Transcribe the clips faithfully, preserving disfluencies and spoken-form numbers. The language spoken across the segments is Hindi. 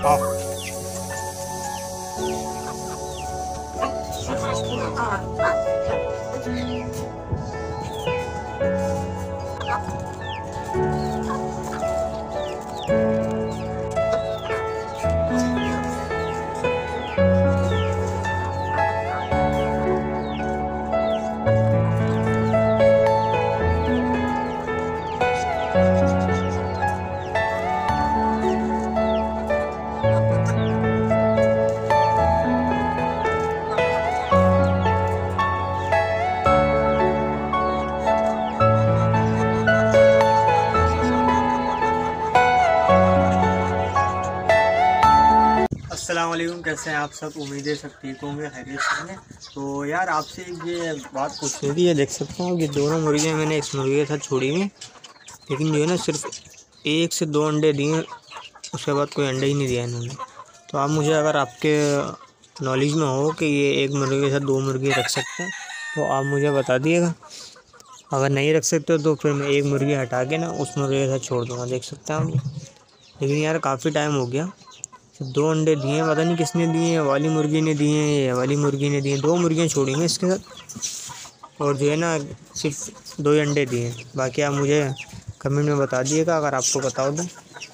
अस्सलाम वालेकुम, कैसे हैं आप सब। उम्मीदें सब ठीक होंगे, खैरियत से होंगे। तो यार आपसे ये बात पूछनी थी। ये देख सकते हो कि दोनों मुर्गियाँ मैंने इस मुर्गे के साथ छोड़ी हुई, लेकिन जो है ना सिर्फ एक से दो अंडे दिए, उसके बाद कोई अंडे ही नहीं दिया इन्होंने। तो आप मुझे, अगर आपके नॉलेज में हो कि ये एक मुर्गे के साथ दो मुर्गे रख सकते हैं तो आप मुझे बता दिएगा। अगर नहीं रख सकते तो फिर मैं एक मुर्गी हटा के ना उस मुर्गे के साथ छोड़ दूँगा। देख सकते हैं आप। लेकिन यार काफ़ी टाइम हो गया, दो अंडे दिए, पता नहीं किसने दिए, वाली मुर्गी ने दिए या वाली मुर्गी ने दिए। दो मुर्गियाँ छोड़ी हैं इसके साथ, और जो है ना सिर्फ दो ही अंडे दिए। बाकी आप मुझे कमेंट में बता दिएगा अगर आपको पता हो तो।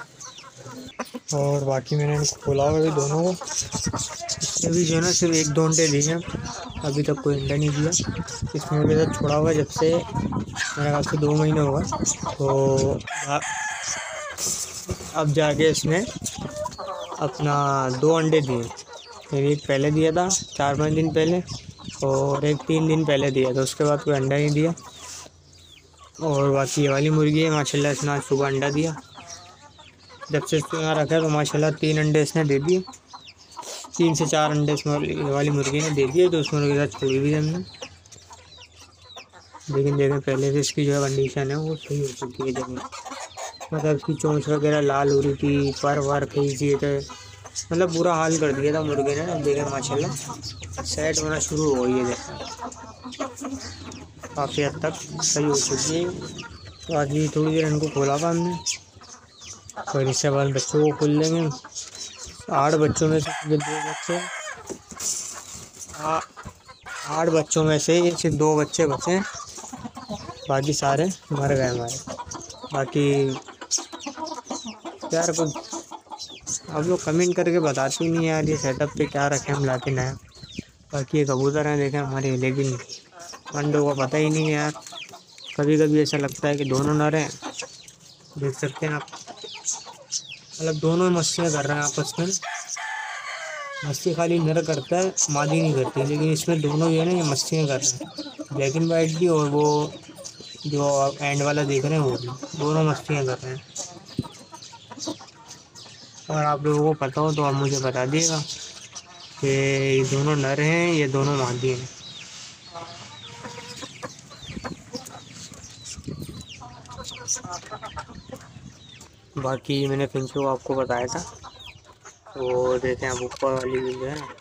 और बाकी मैंने इनको खोला हुआ अभी दोनों को, इसने भी जो है ना सिर्फ एक दो अंडे दिए हैं, अभी तक कोई अंडा नहीं दिया। इस मुर्गे के साथ छोड़ा हुआ जब से मेरे ख्याल से दो महीने हुआ। तो अब जाके इसने अपना दो अंडे दिए। फिर एक पहले दिया था चार पाँच दिन पहले, और एक तीन दिन पहले दिया था। उसके बाद कोई अंडा नहीं दिया। और बाकी ये वाली मुर्गी है, माशाल्लाह इसने आज सुबह अंडा दिया। जब से इसको यहाँ रखा तो माशाल्लाह तीन अंडे इसने दे दिए, तीन से चार अंडे इस वाली मुर्गी ने दे दिए। तो उस मुर्गी के साथ छोड़ी भी हमने। लेकिन देखें पहले से इसकी जो कंडीशन है वो सही हो चुकी है। जब मतलब इसकी चोंच वगैरह लाल हो रही थी, पर वार खींच दिए थे, मतलब बुरा हाल कर दिया था मुर्गे ने। देखें माशाल्लाह सेट होना शुरू हो गई है, काफ़ी हद तक सही हो चुकी है। तो आज ही थोड़ी देर इनको खोला था हमने, और इससे बाद बच्चों को खोल लेंगे। आठ बच्चों में से दो बच्चे आठ बच्चों में से सिर्फ दो बच्चे बचे, बाकी सारे मर गए हमारे। बाकी यार कुछ आप लोग कमेंट करके बताते ही नहीं यार, ये सेटअप पे क्या रखें हम लाके नया। बाकी ये कबूतर हैं देखें हमारे, लेकिन अंडों का पता ही नहीं है यार। कभी कभी ऐसा लगता है कि दोनों नर हैं, देख सकते हैं आप। मतलब दोनों मस्तियाँ कर रहे हैं आपस में। मस्ती खाली नर करता है, मादी नहीं करती। लेकिन इसमें दोनों जो है ना ये मस्तियाँ कर रहे हैं, ब्लैक एंड वाइट भी और वो जो आप एंड वाला देख रहे हैं वो भी, दोनों मस्तियाँ कर रहे हैं। और आप लोगों को पता हो तो आप मुझे बता दिएगा कि ये दोनों नर हैं, ये दोनों मादी हैं। बाकी मैंने फिंचों को आपको बताया था। तो देखें आप ऊपर वाली भी जो है ना,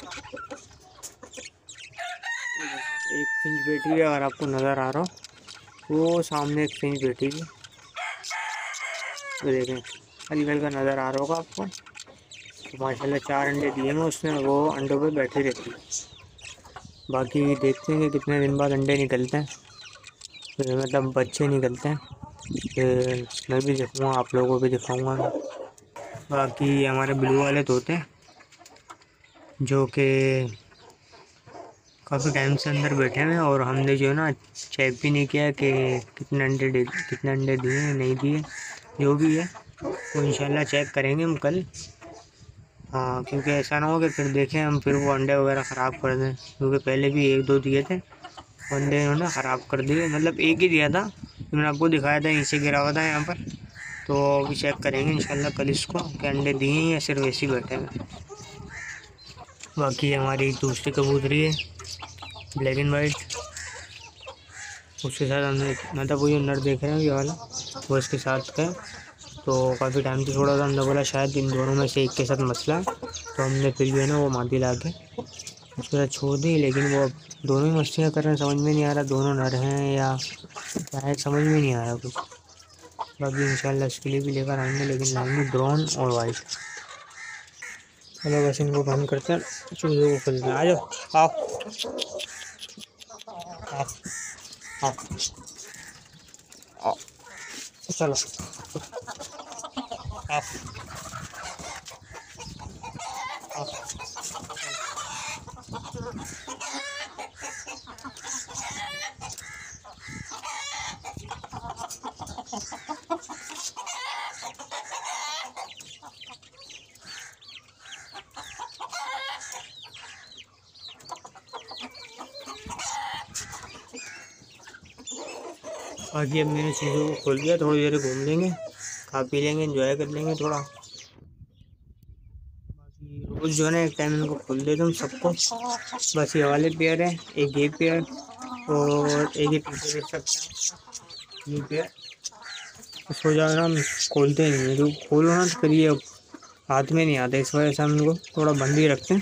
एक फिंच बैठी है, अगर आपको नज़र आ रहा हो वो सामने एक फिंच बैठी है। तो देखें हल्का हल्का नज़र आ रहा होगा आपको। तो माशाल्लाह चार अंडे दिए हैं उसने, वो अंडों पे बैठी रहती है। बाकी देखते हैं कि कितने दिन बाद अंडे निकलते हैं, तो मतलब बच्चे निकलते हैं। फिर मैं भी दिखाऊँगा, आप लोगों को भी दिखाऊँगा। बाकी हमारे ब्लू वाले तोते हैं जो कि काफ़ी टाइम से अंदर बैठे हैं, और हमने जो है ना चेक भी नहीं किया कि कितने अंडे दे कितने अंडे दिए नहीं दिए। जो भी है वो इंशाल्लाह चेक करेंगे हम कल। हाँ, क्योंकि ऐसा ना हो कि फिर देखें हम फिर वो अंडे वगैरह ख़राब कर दें, क्योंकि पहले भी एक दो दिए थे, अंडे इन्होंने ख़राब कर दिए। मतलब एक ही दिया था, तो मैंने आपको दिखाया था, नीचे गिरा हुआ था यहाँ पर। तो अभी चेक करेंगे इंशाल्लाह कल इसको कि अंडे दिए हैं या सिर्फ वैसे ही बैठे हैं। बाकी हमारी दूसरी कबूतरी है ब्लैक एंड वाइट, उसके साथ हमने मतलब वो जो नर देख रहे हैं ये वाला, वो इसके साथ है। तो काफ़ी टाइम से छोड़ा था, हमने बोला शायद इन दोनों में से एक के साथ मसला है, तो हमने फिर जो है ना वो मादी ला के उसके साथ छोड़ दी। लेकिन वो दोनों ही मस्तियाँ कर रहे हैं, समझ में नहीं आ रहा दोनों नर हैं या क्या है, समझ में नहीं आ रहा कुछ। बाकी इंशाल्लाह इसके लिए भी लेकर आएंगे, लेकिन लाएंगे ब्राउन और वाइट। चलो बस इनको बंद करते हैं, चूजे को खोलते हैं। आ जाओ, आओ आओ आओ आओ, चलो आओ आओ। बाकी अब मैंने चीज़ों को खोल दिया, थोड़ी देर घूम लेंगे, खा पी लेंगे, एंजॉय कर लेंगे थोड़ा। बाकी रोज़ जो है ना एक टाइम इनको खोल देते हम सबको। बस ये वाले पेयर है, एक ये पेयर और एक ही पीछे देख सकते हैं ये पेयर। सो जाओ ना, हम खोलते ही नहीं है, तो खोलो ना तो फिर ये हाथ में नहीं आता, इस वजह से हम इनको थोड़ा बंद ही रखते हैं।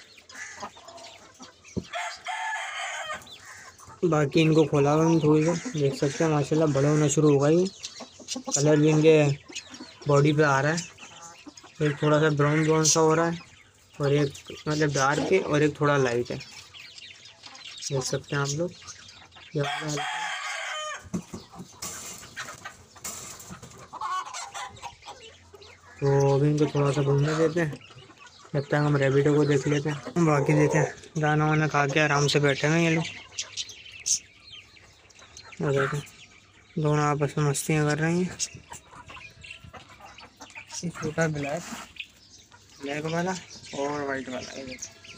बाकी इनको खोला हुआ हम थोड़ी देर, देख सकते हैं माशाल्लाह बड़ा होना शुरू होगा। ये कलर भी इनके बॉडी पे आ रहा है, एक थोड़ा सा ब्राउन ब्राउन सा हो रहा है और एक मतलब डार्क है और एक थोड़ा लाइट है, देख सकते हैं आप लोग। तो अभी इनको थोड़ा सा घूमने देते हैं, जब तक हम रैबिटो को देख लेते हैं। बाकी देखें दाना वाना खा के आराम से बैठे हैं ये लोग, देखें दोनों आपस में मस्तियाँ कर रही हैं। छोटा ब्लैक ब्लैक वाला और वाइट वाला है।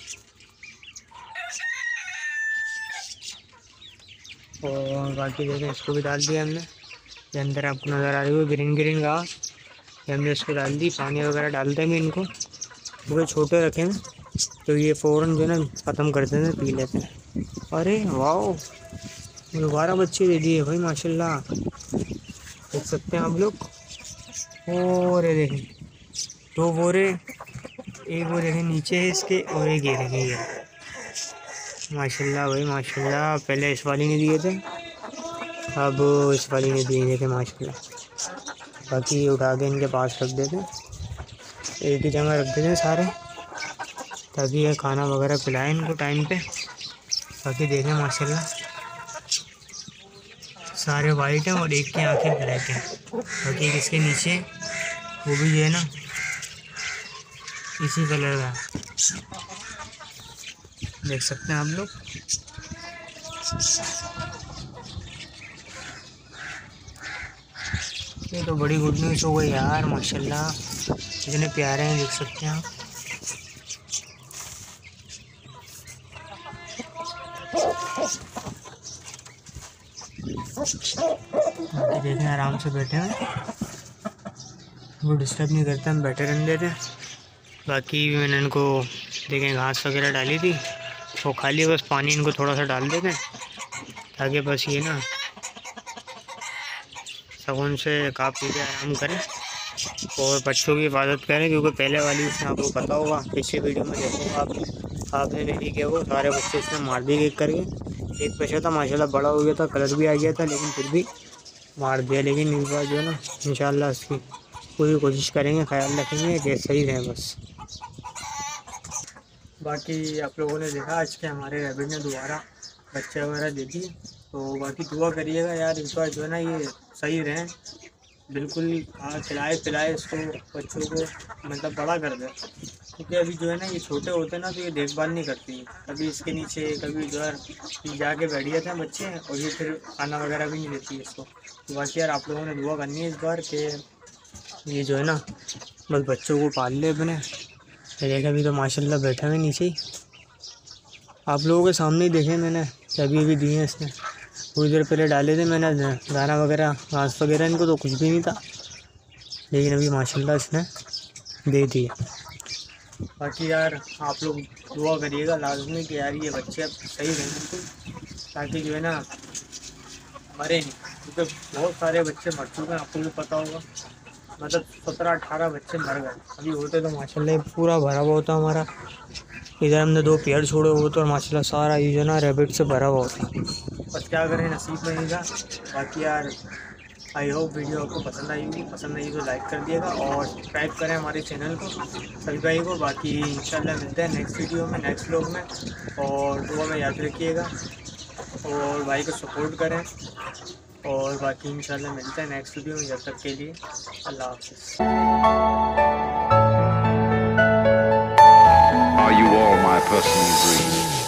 और बाकी देखें इसको भी डाल दिया हमने, ये अंदर आपको नज़र आ रही है ग्रीन ग्रीन घास, हमने इसको डाल दी। पानी वगैरह डालते हैं इनको, वो छोटे रखे हैं तो ये फ़ौरन जो है ना ख़त्म कर देते हैं, पी लेते हैं। अरे वाह, दोबारा बच्चे दे दिए भाई माशाल्लाह, देख सकते हैं आप लोग। और ये देखें दो बोरे, एक वो देखें नीचे है इसके और एक ये देखें ये माशाल्लाह भाई माशाल्लाह। पहले इस वाली ने दिए थे, अब इस वाली ने दिए थे माशाल्लाह। बाकी उठा के इनके पास रख देते हैं, एक ही जगह रख देते हैं सारे, ताकि ये खाना वगैरह पिलाएं इनको टाइम पे। बाकी देखें माशाल्लाह सारे वाइट हैं और एक की आंखें ब्लैक हैं। बाकी एक इसके नीचे वो भी जो है ना इसी कलर का, देख सकते हैं आप लोग। ये तो बड़ी गुड न्यूज़ हो गई यार माशाल्लाह, इतने प्यारे हैं, देख सकते हैं आप। बाकी देखें आराम से बैठे हैं, वो डिस्टर्ब नहीं करते, हम बैठे रहने देते हैं। बाकी मैंने इनको देखें घास वगैरह डाली थी, वो खाली बस पानी इनको थोड़ा सा डाल देते हैं, ताकि बस ये ना सुकून से खा पी के आराम करें और बच्चों की हिफाजत करें। क्योंकि पहले वाली इसमें आपको पता होगा, पिछले वीडियो में देखूँगा आप आपने नहीं किया, वो सारे बच्चे इसने मार दिए एक करके। एक बच्चा था माशाल्लाह बड़ा हो गया था, कलर भी आ गया था, लेकिन फिर भी मार दिया। लेकिन इस बार जो है ना इंशाल्लाह इसकी पूरी कोशिश करेंगे, ख्याल रखेंगे कि सही रहे बस। बाकी आप लोगों ने देखा आज के हमारे रैबिट ने दोबारा बच्चे वगैरह दे दिए, तो बाकी दुआ करिएगा यार इस बार जो है ना ये सही रहें, बिल्कुल हाँ खिलाए पिलाए इसको, बच्चों को मतलब बड़ा कर दे। क्योंकि अभी जो है ना ये छोटे होते हैं ना तो ये देखभाल नहीं करती, कभी इसके नीचे कभी उधर जाके बैठ जाते हैं बच्चे, और ये फिर खाना वगैरह भी नहीं देती इसको। तो बाकी यार आप लोगों ने दुआ करनी है इस बार कि ये जो है ना बस बच्चों को पाल ले अपने। देखा अभी तो माशाल्लाह बैठे हुए नीचे ही, आप लोगों के सामने ही देखे मैंने, अभी अभी दिए हैं इसने, थोड़ी देर पहले डाले थे मैंने दाना वगैरह घास वगैरह इनको, तो कुछ भी नहीं था, लेकिन अभी माशाल्लाह इसने दे दिया। बाकी यार आप लोग दुआ करिएगा लाजमी कि यार ये बच्चे अब सही रहें बिल्कुल, ताकि जो है ना मरे नहीं, क्योंकि बहुत सारे बच्चे मर चुके हैं, आपको भी पता होगा, मतलब सत्रह अठारह बच्चे मर गए। अभी होते तो माशाल्लाह पूरा भरा हुआ होता हमारा, इधर हमने दो पेड़ छोड़े हुए तो माशाल्लाह सारा ये जो ना रैबिट से भरा हुआ होता। बस क्या करें, नसीब में नहीं था। बाकी यार आई होप वीडियो आपको पसंद आई होगी, पसंद आई तो लाइक कर दिएगा और सब्सक्राइब करें हमारे चैनल को सभी भाई को। बाकी इंशाल्लाह मिलते हैं नेक्स्ट वीडियो में, नेक्स्ट व्लॉग में, और दुआ में याद रखिएगा और भाई को सपोर्ट करें। और बाकी इंशाल्लाह मिलते हैं नेक्स्ट वीडियो में, जब तक के लिए अल्लाह हाफ़िज़। Are you all my personal dreams?